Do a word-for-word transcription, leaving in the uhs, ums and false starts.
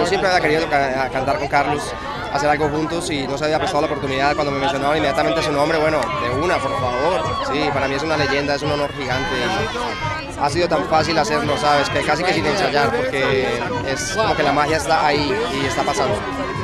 yo siempre había querido ca cantar con Carlos, hacer algo juntos y no se había prestado la oportunidad. Cuando me mencionaron inmediatamente su nombre, bueno, de una, por favor. Sí, para mí es una leyenda, es un honor gigante. Y ha sido tan fácil hacerlo, ¿sabes? Que casi que sin ensayar, porque es como que la magia está ahí y está pasando.